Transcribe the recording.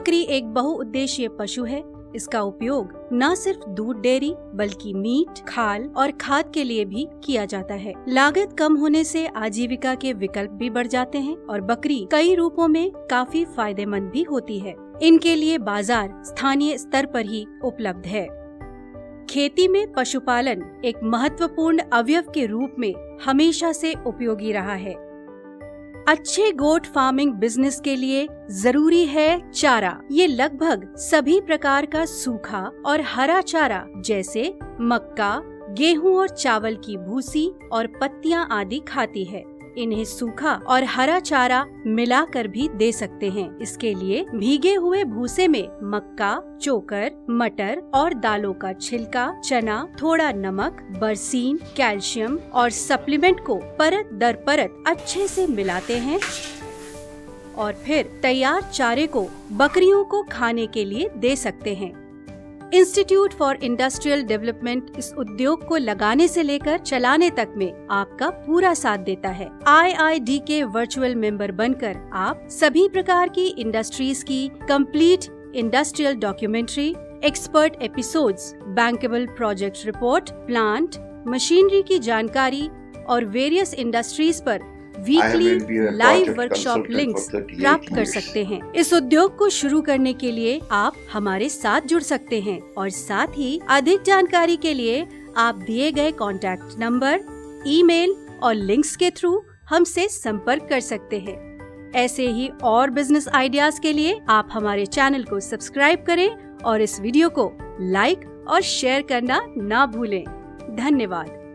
बकरी एक बहुउद्देशीय पशु है। इसका उपयोग न सिर्फ दूध डेयरी बल्कि मीट, खाल और खाद के लिए भी किया जाता है। लागत कम होने से आजीविका के विकल्प भी बढ़ जाते हैं और बकरी कई रूपों में काफी फायदेमंद भी होती है। इनके लिए बाजार स्थानीय स्तर पर ही उपलब्ध है। खेती में पशुपालन एक महत्वपूर्ण अवयव के रूप में हमेशा से उपयोगी रहा है। अच्छे गोट फार्मिंग बिजनेस के लिए जरूरी है चारा। ये लगभग सभी प्रकार का सूखा और हरा चारा जैसे मक्का, गेहूं और चावल की भूसी और पत्तियां आदि खाती है। इन्हें सूखा और हरा चारा मिलाकर भी दे सकते हैं। इसके लिए भीगे हुए भूसे में मक्का, चोकर, मटर और दालों का छिलका, चना, थोड़ा नमक, बरसीन, कैल्शियम और सप्लीमेंट को परत दर परत अच्छे से मिलाते हैं और फिर तैयार चारे को बकरियों को खाने के लिए दे सकते हैं। इंस्टीट्यूट फॉर इंडस्ट्रियल डेवलपमेंट इस उद्योग को लगाने से लेकर चलाने तक में आपका पूरा साथ देता है। IID के वर्चुअल मेंबर बनकर आप सभी प्रकार की इंडस्ट्रीज की complete industrial documentary, expert episodes, bankable project report, plant, machinery की जानकारी और वेरियस इंडस्ट्रीज पर वीकली लाइव वर्कशॉप लिंक्स प्राप्त कर सकते हैं। इस उद्योग को शुरू करने के लिए आप हमारे साथ जुड़ सकते हैं और साथ ही अधिक जानकारी के लिए आप दिए गए कॉन्टैक्ट नंबर, ईमेल और लिंक्स के थ्रू हमसे संपर्क कर सकते हैं। ऐसे ही और बिजनेस आइडियाज के लिए आप हमारे चैनल को सब्सक्राइब करें और इस वीडियो को लाइक और शेयर करना ना भूलें। धन्यवाद।